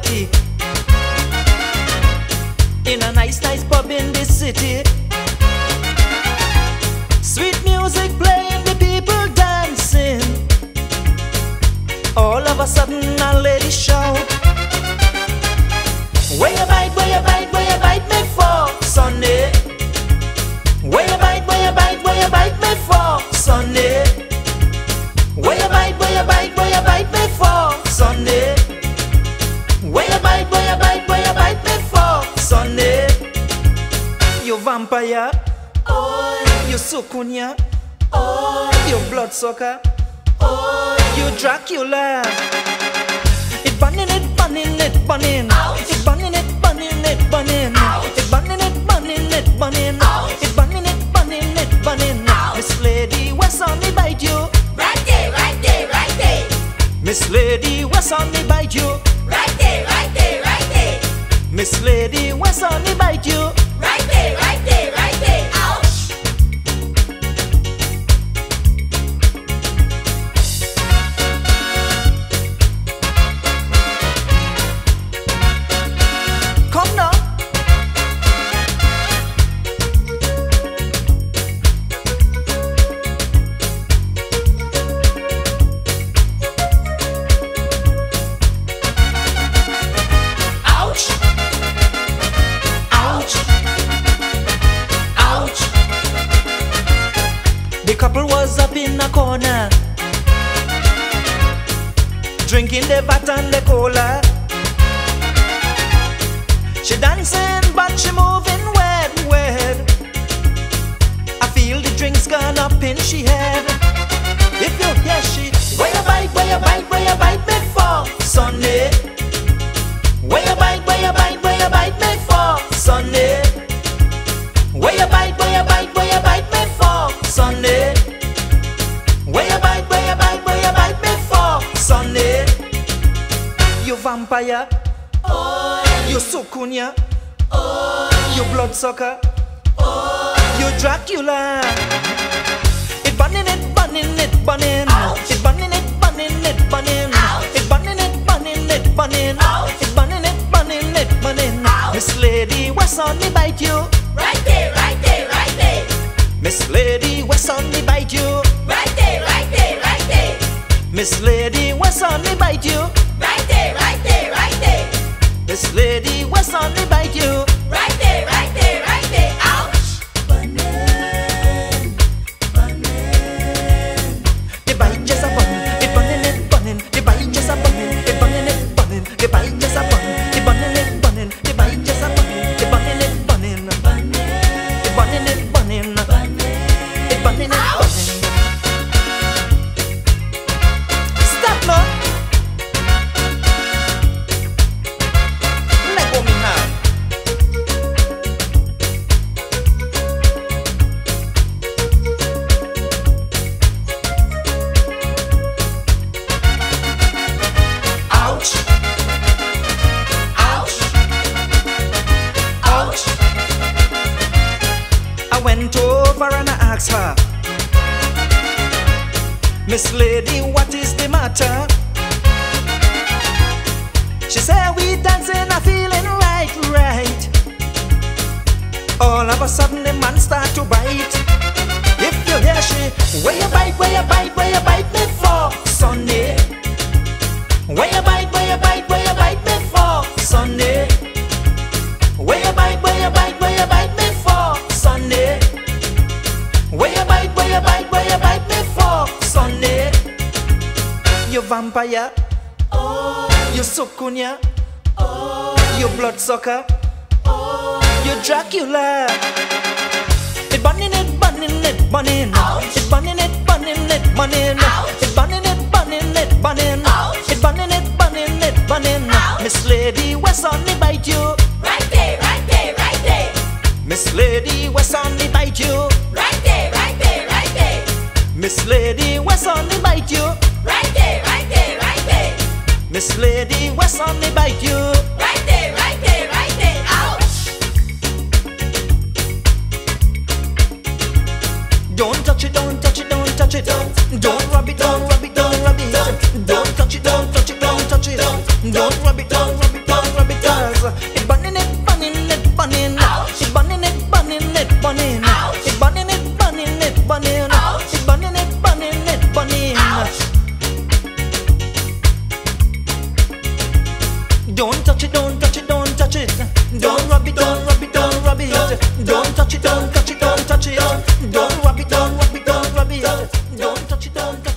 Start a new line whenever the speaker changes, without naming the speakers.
party in a nice pub in this city. Sweet music playing, the people dancing. All of a sudden a lady shout, where you bite, where you bite, where you bite me for, Sunday? Where you bite, where you bite, where you bite me for, Sunday? Where you bite, where you bite, where you bite me for, Sunday? Where you bite, where you bite, where you bite me for, Sunday? You vampire, oh, you sukunya, oh, you bloodsucker, oh, you Dracula. It burning, it burning, it burning. It burning, it burning, it burning. It burning, it burning, it burning. It burning, it burning, it burning. Miss Lady, what's on me bite you?
Right there, right there, right there.
Miss Lady, what's on me bite you?
Right there, right there, right there.
Miss Lady, what's on me bite you?
Right there, right there, right there. Ouch!
Come now.
Ouch! Ouch! Ouch!
The couple was up in a corner, drinking the vat and the cola. She dancing but she moving wet, wet. I feel the drinks gone up in she head. If you hear she, where you bite, where you bite, where you bite me for, Sunday? Where you bite, where you bite, where you bite me for, Sunday? Where you bite, where you bite, where you bite me for, Sunday? Where you bite, where you bite, where you bite me for, Sunday? You vampire,
Oh,
you sukunya,
oh,
you bloodsucker,
oh.
you Dracula. It burning, it burning, it burning.
Ouch.
It burning, it burning, it burning.
Ouch.
It burning, it burning, it burning.
Ouch.
It burning, it burning, it burning.
Ouch.
Miss Lady, what's on me bite you?
Right there, right there, right there.
Miss Lady, what's on me bite you?
Right there, right there, right there.
Miss Lady, what's on me bite you?
Right there, right there, right there.
Miss Lady, what's on me bite you?
Right there, right there, right there. Ouch! Bunnin', bunnin'.
The bite just a bun, it burning, it burning. The bite just a bunning, it burning, it burning. The bite just a bun, it burning, it burning. The bite just a bun, it burning, it burning. It burning, it burning. It burning, it burning. Stop, Lord. Let go me hand.
Ouch! Ouch! Ouch!
I went over and I asked her, Miss Lady, what is the matter? She said, we dancing, I feeling right, right. All of a sudden the man start to bite. If you hear she, where you bite, where you bite, where you bite me for, Sunday? Where you bite, where you bite, where you bite me for, Sunday? Where you bite, where you bite, where you bite me for, Sunday? Where you bite, where you bite, where you bite me for, Sunday? You vampire,
Oh,
you sukunya,
oh,
you bloodsucker,
oh.
you Dracula. It burning, it burning, it burning.
Ouch.
It burning, it burning, it burning.
Ouch.
It burning, it burning, it burning.
Ouch.
It burning, it burning, it burning.
Ouch.
Miss Lady, what's on me bite you?
Right there, right there, right there.
Miss Lady, what's on me bite you?
Right there, right there, right there.
Miss Lady, what's on me bite you?
Right there, right there, right there.
Miss Lady, what's on me bite you?
Right there, right there, right there. Ouch!
Don't touch it, don't touch it, don't touch it. Don't rub it, don't rub it, don't rub it. Don't touch it, don't touch it, don't touch it. Don't rub it, don't rub it, don't 'cause it burning, it burning, it burning. It burning, it burning, it burning. It burning, it burning, it burning. It burning, it burning, it burning. Don't touch it, don't touch it, don't touch it. Don't rub it, don't rub it, don't rub it. Don't touch it, don't touch it, don't touch it. Don't rub it, don't rub it, don't rub it. Don't touch it, don't touch it.